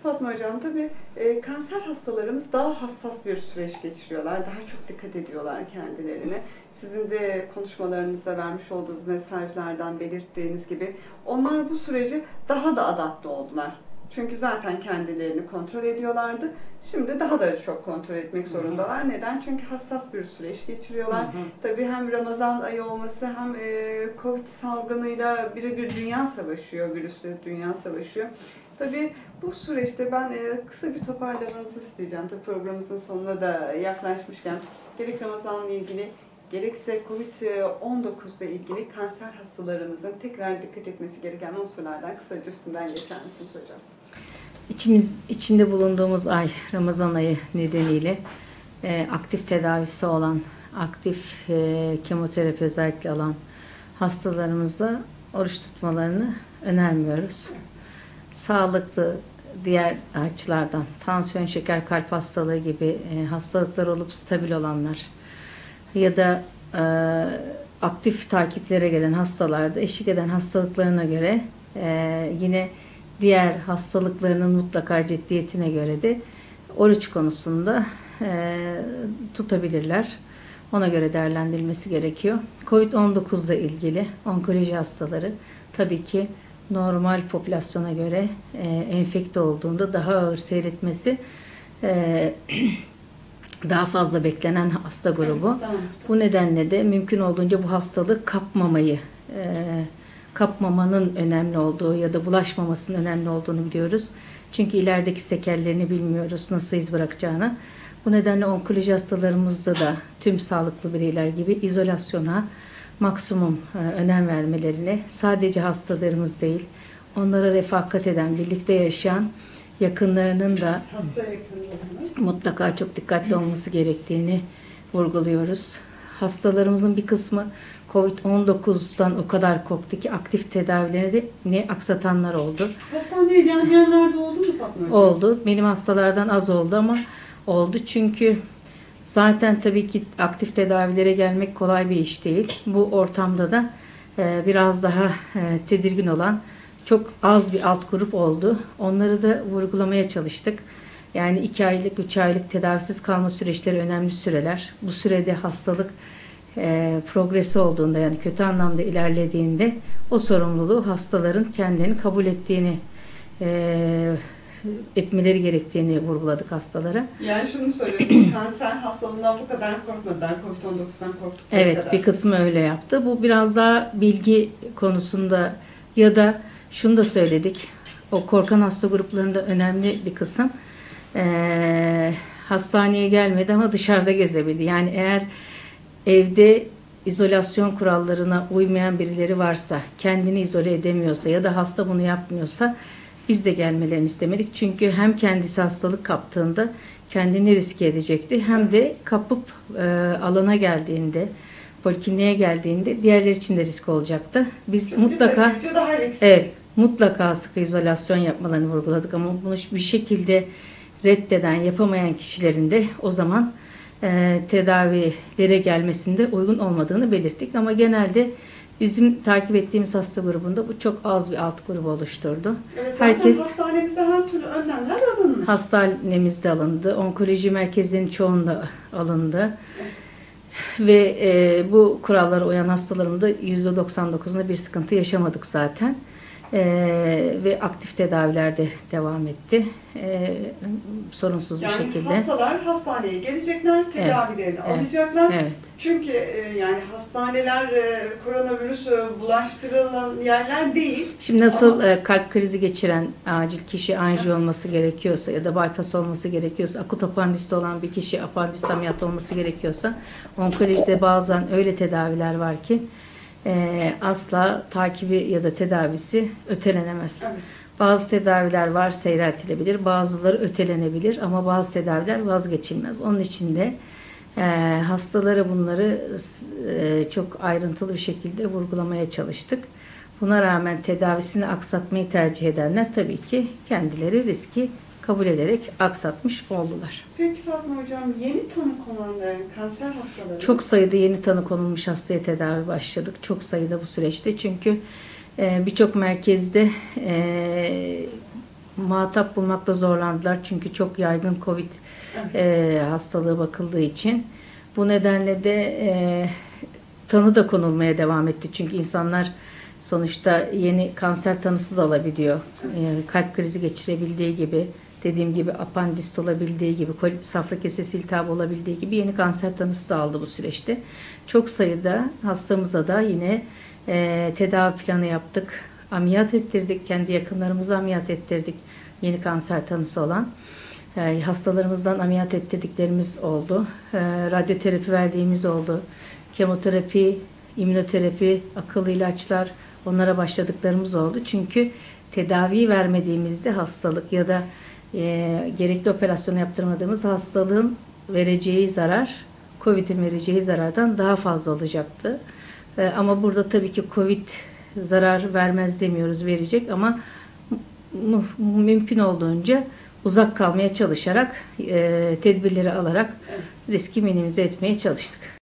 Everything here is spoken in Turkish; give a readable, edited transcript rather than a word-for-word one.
Fatma Hocam, tabii kanser hastalarımız daha hassas bir süreç geçiriyorlar. Daha çok dikkat ediyorlar kendilerine. Sizin de konuşmalarınızda vermiş olduğunuz mesajlardan belirttiğiniz gibi onlar bu süreci daha da adapte oldular. Çünkü zaten kendilerini kontrol ediyorlardı. Şimdi daha da çok kontrol etmek zorundalar. Neden? Çünkü hassas bir süreç geçiriyorlar. Tabii hem Ramazan ayı olması hem Covid salgınıyla birebir dünya savaşıyor, virüsle dünya savaşıyor. Tabii bu süreçte ben kısa bir toparlamanızı isteyeceğim. Tabii programımızın sonuna da yaklaşmışken gerek Ramazan'la ilgili gerekse Covid-19 ile ilgili kanser hastalarımızın tekrar dikkat etmesi gereken unsurlardan kısaca üstünden geçer misiniz hocam? İçinde bulunduğumuz ay, Ramazan ayı nedeniyle aktif tedavisi olan, aktif kemoterapi özellikle alan hastalarımızla oruç tutmalarını önermiyoruz. Sağlıklı diğer açılardan, tansiyon, şeker, kalp hastalığı gibi hastalıklar olup stabil olanlar ya da aktif takiplere gelen hastalarda eşlik eden hastalıklarına göre yine diğer hastalıklarının mutlaka ciddiyetine göre de oruç konusunda tutabilirler. Ona göre değerlendirilmesi gerekiyor. Covid-19 ile ilgili onkoloji hastaları tabii ki normal popülasyona göre enfekte olduğunda daha ağır seyretmesi daha fazla beklenen hasta grubu. Bu nedenle de mümkün olduğunca bu hastalığı kapmamanın önemli olduğu ya da bulaşmamasının önemli olduğunu biliyoruz. Çünkü ilerideki sekellerini bilmiyoruz, nasıl iz bırakacağını. Bu nedenle onkoloji hastalarımızda da tüm sağlıklı bireyler gibi izolasyona maksimum önem vermelerini, sadece hastalarımız değil, onlara refakat eden, birlikte yaşayan yakınlarının da mutlaka çok dikkatli olması gerektiğini vurguluyoruz. Hastalarımızın bir kısmı Covid-19'dan o kadar korktu ki aktif tedavilerini aksatanlar oldu. Hastaneye gelmeyenler de oldu mu Fatma Hocam? Oldu. Benim hastalardan az oldu ama oldu. Çünkü zaten tabii ki aktif tedavilere gelmek kolay bir iş değil. Bu ortamda da biraz daha tedirgin olan çok az bir alt grup oldu. Onları da vurgulamaya çalıştık. Yani 2 aylık, 3 aylık tedavisiz kalma süreçleri önemli süreler. Bu sürede hastalık progresi olduğunda, yani kötü anlamda ilerlediğinde o sorumluluğu hastaların kendilerini kabul etmeleri gerektiğini vurguladık hastalara. Yani şunu söylüyorsunuz, kanser hastalığından bu kadar korkmadılar, Covid-19'dan korktuk. Evet, bir kısmı öyle yaptı. Bu biraz daha bilgi konusunda ya da şunu da söyledik, o korkan hasta gruplarında önemli bir kısım hastaneye gelmedi ama dışarıda gezebildi. Yani eğer evde izolasyon kurallarına uymayan birileri varsa, kendini izole edemiyorsa ya da hasta bunu yapmıyorsa biz de gelmelerini istemedik. Çünkü hem kendisi hastalık kaptığında kendini riske edecekti, hem de kapıp alana geldiğinde, polikliniğe geldiğinde diğerleri için de risk olacaktı. Biz mutlaka sıkı izolasyon yapmalarını vurguladık ama bunu bir şekilde reddeden, yapamayan kişilerin de o zaman tedavilere gelmesinde uygun olmadığını belirttik. Ama genelde bizim takip ettiğimiz hasta grubunda bu çok az bir alt grubu oluşturdu. Evet, herkes hastanemizde her türlü önlemler alınmış. Hastanemizde alındı. Onkoloji merkezlerinin çoğunda alındı. Ve bu kurallara uyan hastalarımda %99'unda bir sıkıntı yaşamadık zaten. Ve aktif tedavilerde devam etti. Sorunsuz bir şekilde. Yani hastalar hastaneye gelecekler, tedavilerini alacaklar. Evet. Çünkü yani hastaneler koronavirüs bulaştırılan yerler değil. Şimdi nasıl kalp krizi geçiren acil kişi anjiyo olması gerekiyorsa ya da bypass olması gerekiyorsa, akut apandisti olan bir kişi apandist ameliyatı olması gerekiyorsa, onkolojide bazen öyle tedaviler var ki asla takibi ya da tedavisi ötelenemez. Evet. Bazı tedaviler var, seyreltilebilir, bazıları ötelenebilir ama bazı tedaviler vazgeçilmez. Onun için de hastalara bunları çok ayrıntılı bir şekilde vurgulamaya çalıştık. Buna rağmen tedavisini aksatmayı tercih edenler tabii ki kendileri riski kabul ederek aksatmış oldular. Peki Fatma Hocam, yeni tanı konulan kanser hastaları? Çok sayıda yeni tanı konulmuş hastaya tedavi başladık. Çok sayıda bu süreçte. Çünkü birçok merkezde muhatap bulmakta zorlandılar. Çünkü çok yaygın COVID hastalığı bakıldığı için. Bu nedenle de tanı da konulmaya devam etti. Çünkü insanlar sonuçta yeni kanser tanısı da alabiliyor. Kalp krizi geçirebildiği gibi, dediğim gibi apandist olabildiği gibi, safra kesesi iltihabı olabildiği gibi yeni kanser tanısı da aldı bu süreçte. Çok sayıda hastamıza da yine tedavi planı yaptık. Ameliyat ettirdik. Kendi yakınlarımızı ameliyat ettirdik. Yeni kanser tanısı olan. Hastalarımızdan ameliyat ettirdiklerimiz oldu. Radyoterapi verdiğimiz oldu. Kemoterapi, immünoterapi, akıllı ilaçlar, onlara başladıklarımız oldu. Çünkü tedavi vermediğimizde hastalık ya da gerekli operasyonu yaptırmadığımız hastalığın vereceği zarar, COVID'in vereceği zarardan daha fazla olacaktı. Ama burada tabii ki COVID zarar vermez demiyoruz, verecek ama mümkün olduğunca uzak kalmaya çalışarak, tedbirleri alarak riski minimize etmeye çalıştık.